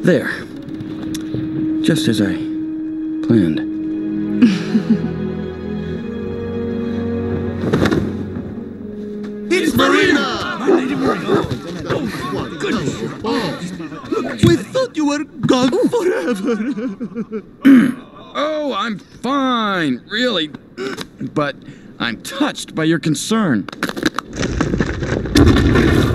There. Just as I planned. It's Marina! My Lady Marina! Oh, goodness! We thought you were gone forever. Oh, I'm fine, really. But I'm touched by your concern.